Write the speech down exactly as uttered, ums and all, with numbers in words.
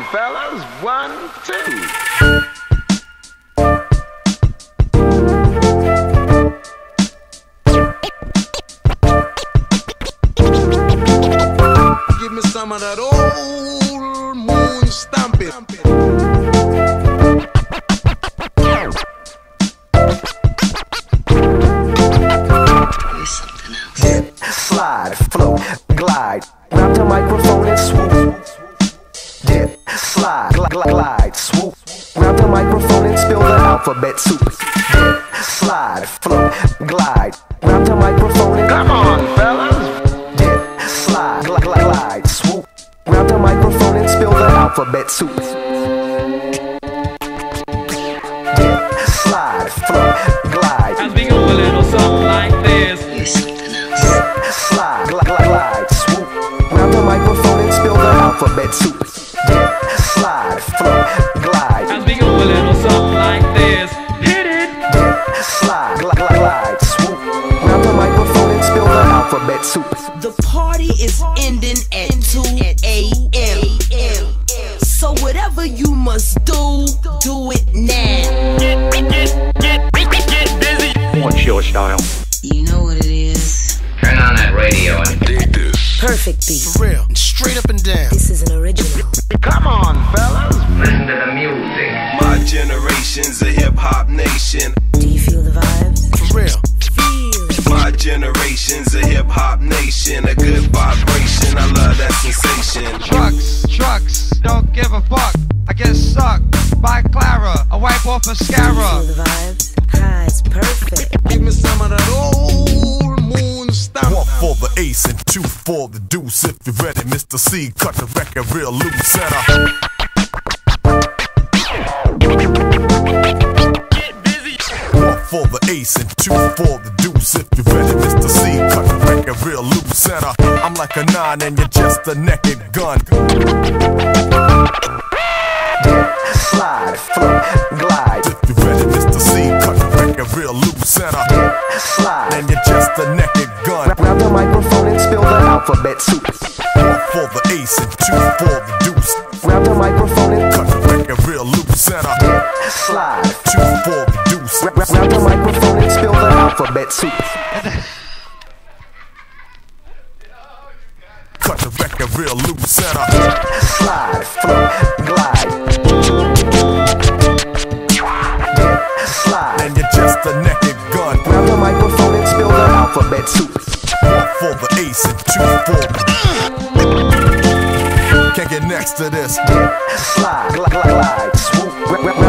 fellas, one, two. Give me some of that old moon stomping. Dip, slide, float, glide, grab the microphone and swoop. Dip, slide, gl gl glide, swoop. Grab the microphone and spill the alphabet soup. Dip, slide, float, glide, grab the microphone and come on, fellas. Dip, slide, gl gl glide, swoop. Grab the microphone and spill the alphabet soup. Dip, slide, float, glide. As we go a little something like this. Slide, glide, glide, glide, swoop. Grab the microphone and spill the alphabet soup. Dip, slide, float, glide. As we go a little something like this. Hit it. Dip, slide, glide, glide, glide, swoop. Grab the microphone and spill the alphabet soup. The party is ending at two A M So whatever you must do, do it now. Get, get, get, get, get busy. What's your style? You know what it is. Turn on that radio and Dig this. Perfect beat. For real. Straight up and down. This is an original. Come on, fellas. listen to the music. My generation's a hip hop nation. Do you feel the vibes? For real. Feel. My generation's a hip hop nation. A good vibration. I love that sensation. Trucks, trucks, don't give a fuck. I get sucked by Clara. I wipe off Feel mascara. the vibes? Ah, it's perfect. Give me some of that old moon stomp. One for the ace and two for the deuce. If you're ready, Mister C, cut the record real loose. Center. One for the ace and two for the deuce. If you're ready, Mister C, cut the record real loose. Center. I'm like a nine and you're just a naked gun. Dip, slide, float, glide. If you're ready, Mister C, cut the record real loose. Center. Dip, slide. And you're just a naked gun. Grab the microphone and spill the alphabet soup. One for the ace and two for the deuce. Grab the microphone and Cut the record real loose. Center. dip, slide. Two for the deuce. Grab, grab the microphone and spill the alphabet soup. Cut the record real loose. Center. Slide, float, glide. Dip, slide. And you're just a naked gun. Grab the microphone and spill the alphabet soup. One for the ace and two for the. Can't get next to this. Dip, slide, glide, glide, swoop. Grab, grab,